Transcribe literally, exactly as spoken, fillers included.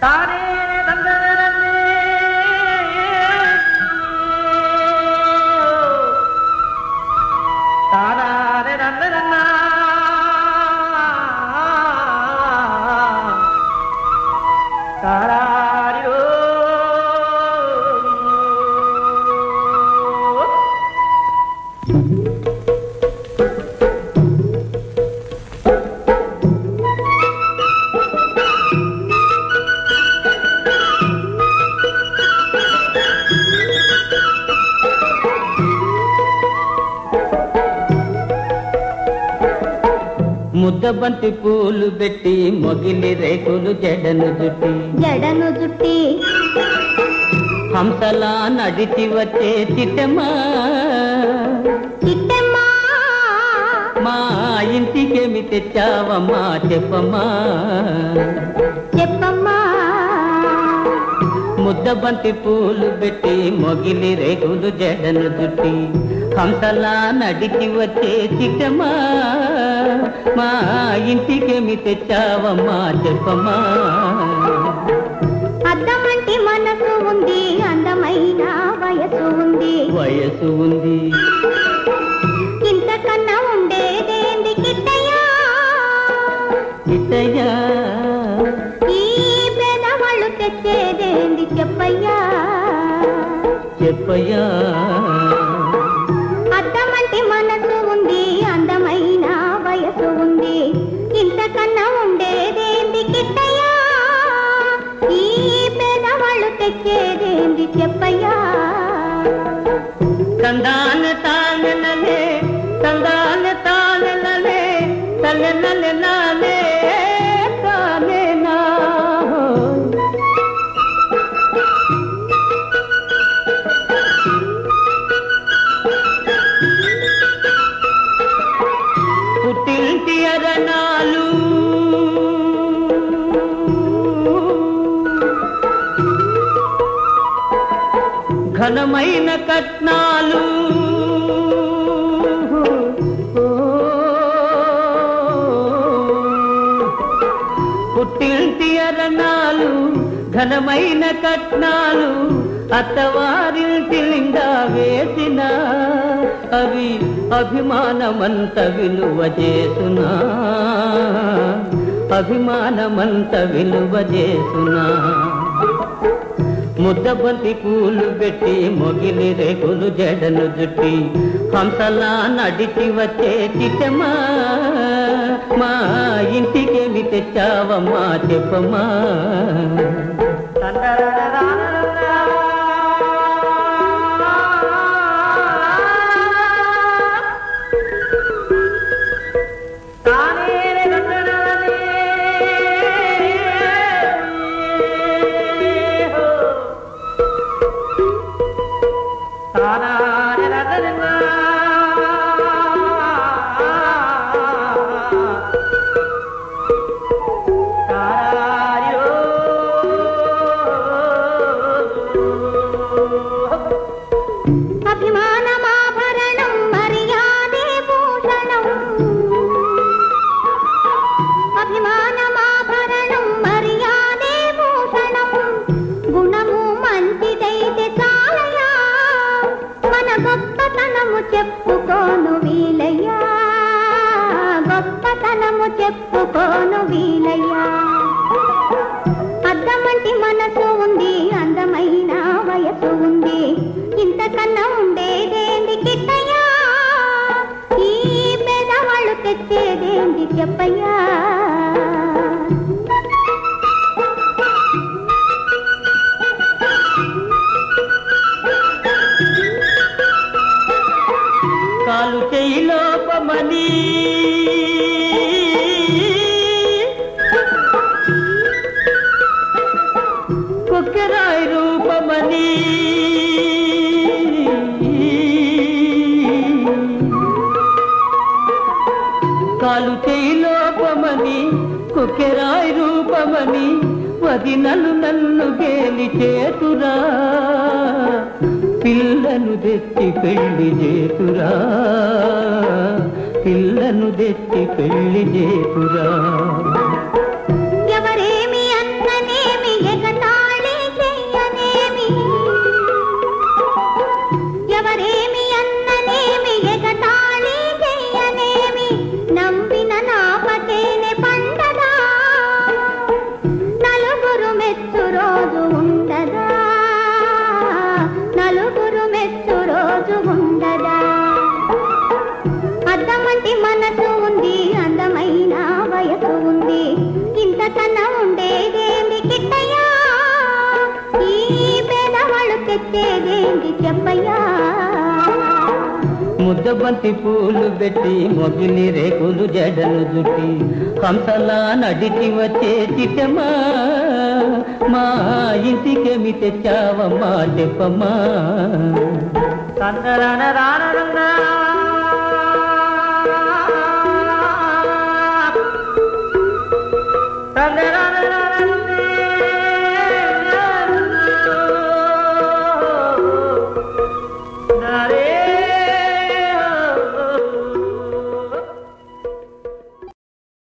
ముద్దబంతి పూలు పెట్టి మొగిలి రేకులు జడను జుట్టి జడను జుట్టి హంసలా నడిచి వచ్చే చిట్టమ్మా చిట్టమ్మా మా ఇంటికేమి తెచ్చావమ్మా చెప్పమ్మా చెప్పమ్మా ముద్దబంతి పూలు పెట్టి మొగిలి రేకులు జడను జుట్టి హంసలా నడిచి వచ్చే చిట్టమ్మా మా ఇంటికేమి తెచ్చావమ్మా చెప్పమ్మా అద్దమంటి మనసు ఉంది అందమైన వయసు ఉంది వయసు ఉంది ఇంతకన్నా ఉండేదేంది కిట్టయ్యా కిట్టయ్యా ఈ పేదవాళ్ళు తెచ్చేదేంది చెప్పయ్యా చెప్పయ్యా అద్దమంటి మనసు ఉంది అందమైన వయసు ఉంది ఇంతకన్నా ఉండేదేంది కిట్టయ్యా ఈ పేదవాళ్ళు తెచ్చేదేంది చెప్పయ్యా తందాన తానలే తందాన తానలే తలనలే నాలే తానే నా పుట్టింటి అరణాలు ఘనమైన కట్నాలు పుట్టింటి అరణాలు ఘనమైన కట్నాలు అత్తవారింటి లింగా వేసిన అవి అభిమానమంత విలువ చేసునా అభిమానమంత విలువ చేసునా ముద్దబంతి పూలు పెట్టి మొగిలి రేకులు జడను జుట్టి హంసలా నడిచి వచ్చే చిట్టమ్మా మా ఇంటికేమి తెచ్చావమ్మా చెప్పమ్మా అభిమానమాభరణం మర్యాదే భూషణం అభిమానమాభరణం మర్యాదే భూషణం గుణము మంచిదైతే చాలయ్యా మన గొప్పతనము చెప్పుకోను వీలయ్యా గొప్పతనము చెప్పుకోను వీలయ్యా అద్దమంటి మనసు ఉంది అందమైన వయసు ఉంది ఇంతకన్నా ఉండేదేంది కిట్టయ్యా ఈ పేదవాళ్ళు తెచ్చేదేంది చెప్పయ్యా కాలు చేయి లోపమని కుక్కెరాయి రూపమని కాలు చేయి లోపమని కుక్కెరాయి రూపమని వదినలు నన్ను గేలి చేతురా పిల్లను తెచ్చి పెళ్లి చేతురా పిల్లను తెచ్చి పెళ్లి చేతురా ఎవరేమి అన్ననేమి ఇంతకన్నా ఉండేదేంది కిట్టయ్యా ఈ పేదవాళ్ళు తెచ్చేదేంది చెప్పయ్యా ముద్దబంతి పూలు పెట్టి మొగిలి రేకులు జడలు జుట్టి హంసలా నడిచి వచ్చే చిట్టమ్మా మా ఇంటికేమి తెచ్చావమ్మా చెప్పమ్మా. సందరన రానరంగా